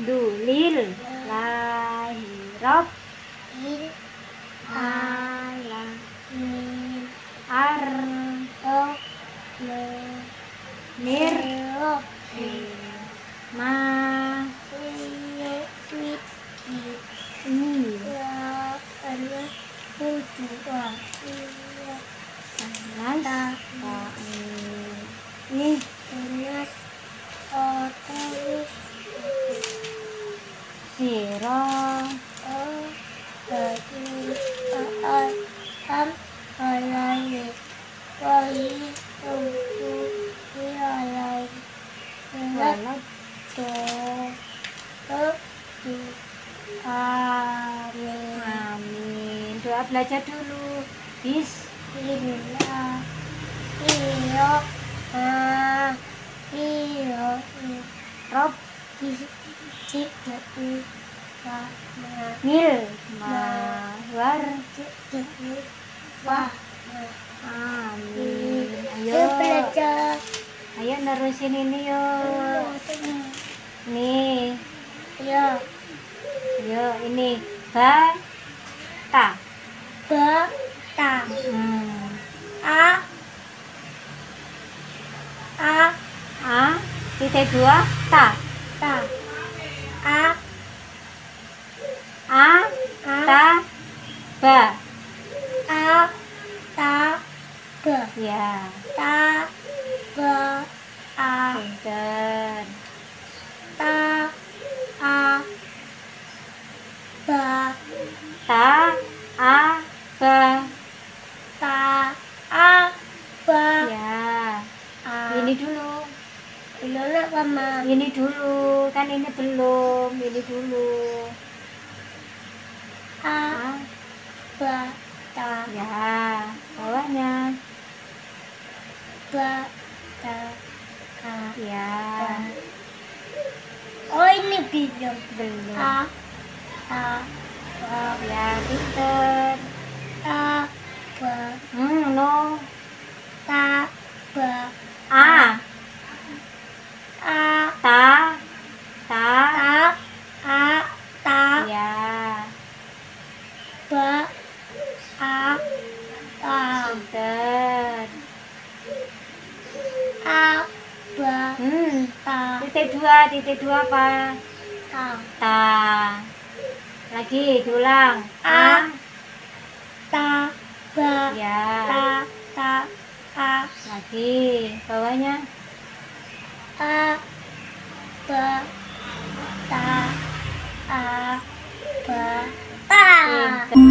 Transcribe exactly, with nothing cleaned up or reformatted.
dulu. Lil lahirob il ala min ar ro me nir ro ma Sini sweet i ya ana dua iya las ta ta i Tunas otoris siro oh bagi al am alai wahi tunggu di alai Salat walad to to di amin amin. Doa belajar dulu. Bis Bismillah iyo ah iyo rob cik cik wah nah ngil ma war cik wah nah amin. Ayo, Ayo belajar ayo nerusin ini yuk. Nih, ya yuk ini ba ta. ba ta Hmm. a a A titik dua ta. ta a A a ta ba. a ta ba Ya, ta ba a pinter. ta a ba Ta a ba. ta a ba Ya, a ini dulu. Nona mama Ini dulu, kan ini belum. Ini dulu. a A ba ta ya, bawahnya. ba ta a Ya, ba oh ini belum belum. a ta ba Ya, pinter. ta ba Hmm, no. ta ba A a ta ta. ta a ta Ya, ba a ta pinter. a ba Hmm, ta titik dua, titik dua apa? ta Ta. Lagi diulang. A. ta ba Ya. ta ta a Lagi bawahnya. a ba ta a ba ta Pinter.